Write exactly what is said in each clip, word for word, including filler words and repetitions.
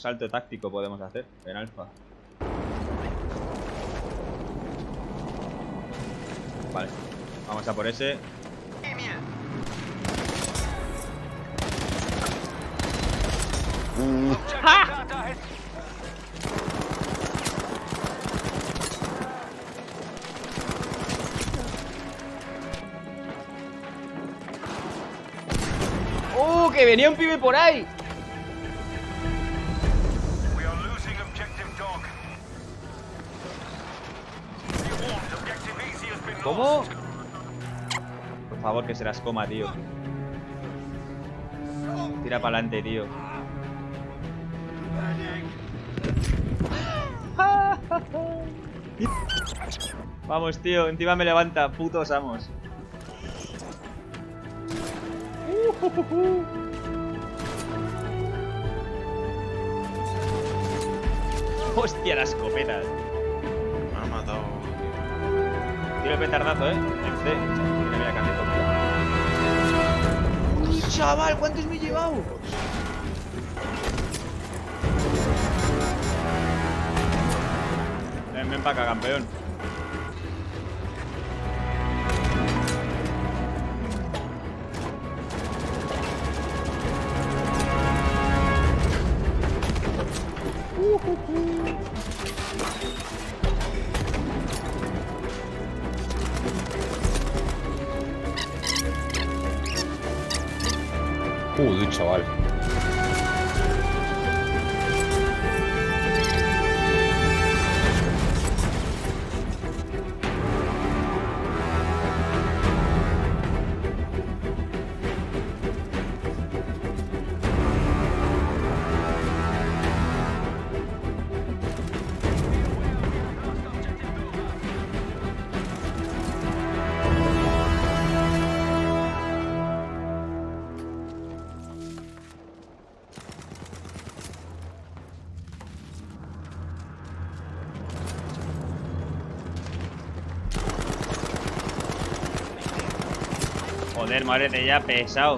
salto táctico podemos hacer en alfa. Vale, vamos a por ese. Mm. ¡Ah! ¡Uh! ¡Que venía un pibe por ahí! ¿Cómo? Por favor, que se las coma, tío. Tira para adelante, tío. Vamos, tío. Encima me levanta. Putos amos. Hostia, la escopeta. Me ha matado. Tiro el petardazo, eh. En C. Mira, mira, casi todo. ¡Uy, chaval! ¿Cuántos me he llevado? Ven, ven para acá, campeón. Uh, uh, uh. Joder, chaval. Joder, muérete ya, pesado.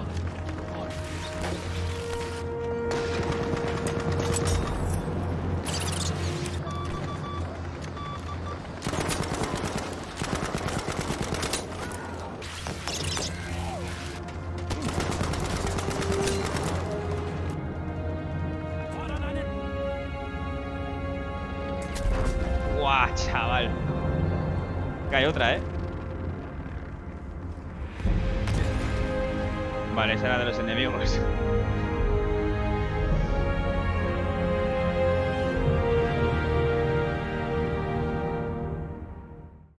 Guau, chaval. Cae otra, eh. Vale, esa era de los enemigos.